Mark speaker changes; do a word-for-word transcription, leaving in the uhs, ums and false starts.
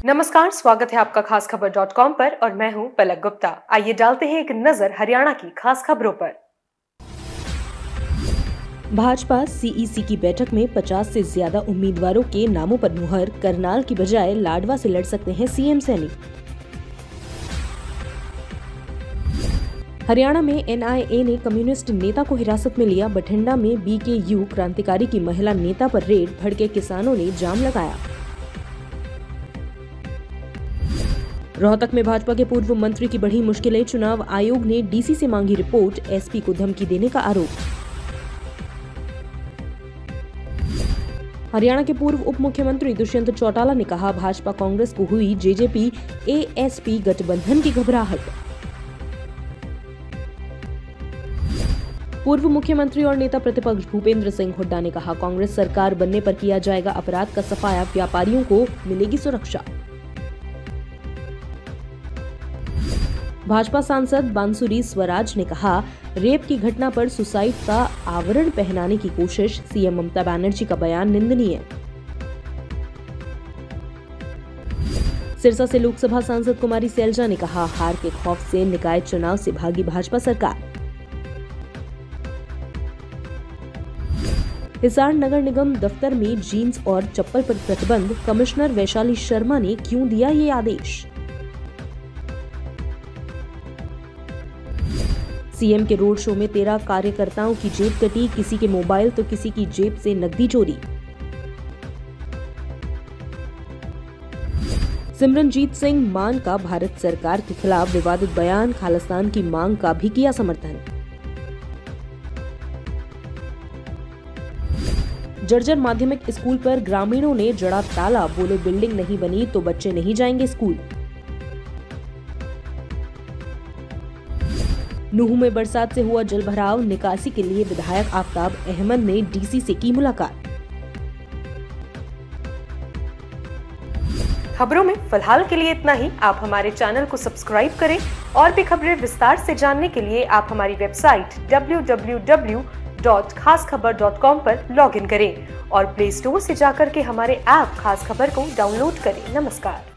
Speaker 1: नमस्कार, स्वागत है आपका खास खबर डॉट कॉम पर और मैं हूं पलक गुप्ता। आइए डालते हैं एक नजर हरियाणा की खास खबरों पर।
Speaker 2: भाजपा सीईसी की बैठक में पचास से ज्यादा उम्मीदवारों के नामों पर मुहर। करनाल की बजाय लाडवा से लड़ सकते हैं सीएम सैनी। हरियाणा में एनआईए ने कम्युनिस्ट नेता को हिरासत में लिया। बठिंडा में बीकेयू क्रांतिकारी की महिला नेता पर रेड। भड़के किसानों ने जाम लगाया। रोहतक में भाजपा के पूर्व मंत्री की बढ़ी मुश्किलें। चुनाव आयोग ने डीसी से मांगी रिपोर्ट। एसपी को धमकी देने का आरोप। हरियाणा के पूर्व उप मुख्यमंत्री दुष्यंत चौटाला ने कहा, भाजपा कांग्रेस को हुई जेजेपी एएसपी गठबंधन की घबराहट। पूर्व मुख्यमंत्री और नेता प्रतिपक्ष भूपेंद्र सिंह हुड्डा ने कहा, कांग्रेस सरकार बनने पर किया जाएगा अपराध का सफाया। व्यापारियों को मिलेगी सुरक्षा। भाजपा सांसद बांसुरी स्वराज ने कहा, रेप की घटना पर सुसाइड का आवरण पहनाने की कोशिश। सीएम ममता बनर्जी का बयान निंदनीय। सिरसा से लोकसभा सांसद कुमारी सैलजा ने कहा, हार के खौफ से निकाय चुनाव से भागी भाजपा सरकार। हिसार नगर निगम दफ्तर में जीन्स और चप्पल पर प्रतिबंध। कमिश्नर वैशाली शर्मा ने क्यों दिया ये आदेश? सीएम के रोड शो में तेरह कार्यकर्ताओं की जेब कटी। किसी के मोबाइल तो किसी की जेब से नकदी चोरी। सिमरनजीत सिंह मान का भारत सरकार के खिलाफ विवादित बयान। खालिस्तान की मांग का भी किया समर्थन। जर्जर माध्यमिक स्कूल पर ग्रामीणों ने जड़ा ताला। बोले, बिल्डिंग नहीं बनी तो बच्चे नहीं जाएंगे स्कूल। नूह में बरसात से हुआ जलभराव। निकासी के लिए विधायक आफताब अहमद ने डीसी से की मुलाकात।
Speaker 1: खबरों में फिलहाल के लिए इतना ही। आप हमारे चैनल को सब्सक्राइब करें और भी खबरें विस्तार से जानने के लिए आप हमारी website W W W dot Khas Khabar dot com पर लॉग इन करें और प्ले स्टोर से जाकर के हमारे ऐप खास खबर को डाउनलोड करें। नमस्कार।